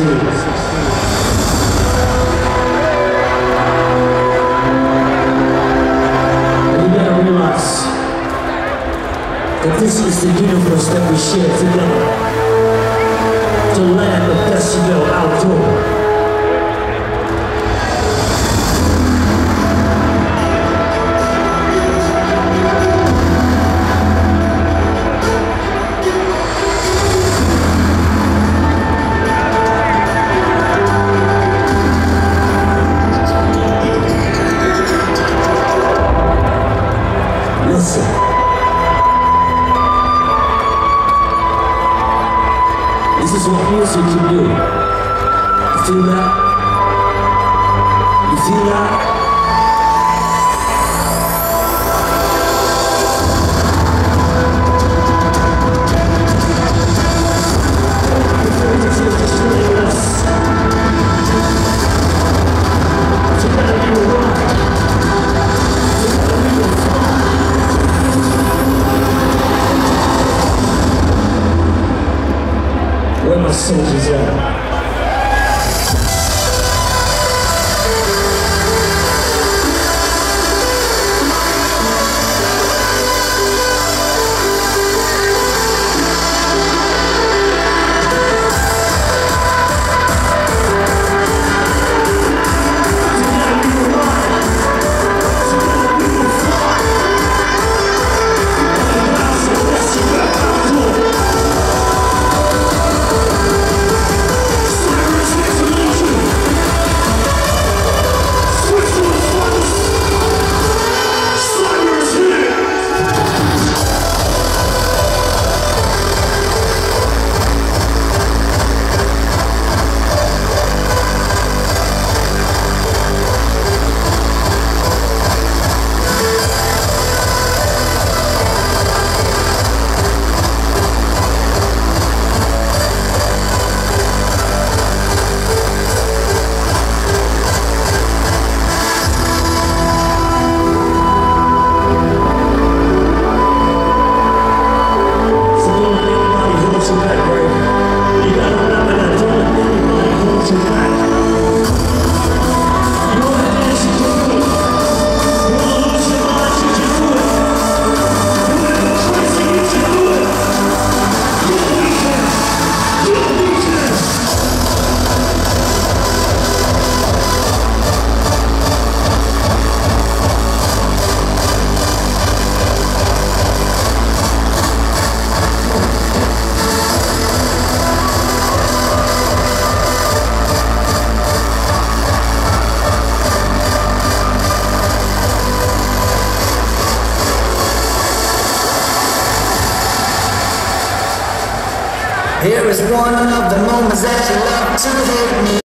That this is the universe that we share together. The land of Decibel Outdoor. Listen. This is what music can do. You feel that? You feel that? Where my soldiers at? Here is one of the moments that you love to hate me.